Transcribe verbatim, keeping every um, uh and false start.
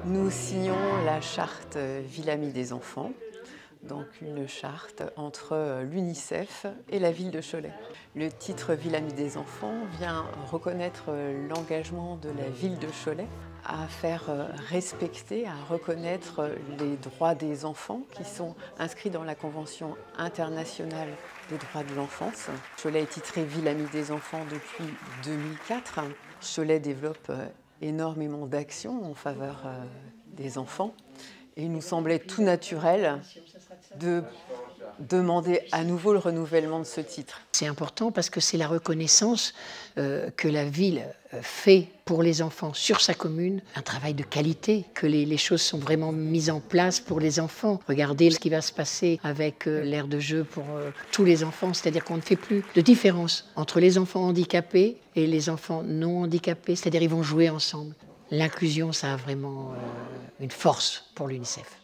Nous signons la charte Ville Amie des enfants, donc une charte entre l'UNICEF et la ville de Cholet. Le titre Ville Amie des enfants vient reconnaître l'engagement de la ville de Cholet à faire respecter, à reconnaître les droits des enfants qui sont inscrits dans la Convention internationale des droits de l'enfance. Cholet est titré Ville Amie des enfants depuis deux mille quatre. Cholet développe énormément d'actions en faveur des enfants et il nous semblait tout naturel de demander à nouveau le renouvellement de ce titre. C'est important parce que c'est la reconnaissance euh, que la ville fait pour les enfants sur sa commune, un travail de qualité, que les, les choses sont vraiment mises en place pour les enfants. Regardez ce qui va se passer avec euh, l'aire de jeu pour euh, tous les enfants, c'est-à-dire qu'on ne fait plus de différence entre les enfants handicapés et les enfants non handicapés, c'est-à-dire ils vont jouer ensemble. L'inclusion, ça a vraiment euh, une force pour l'UNICEF.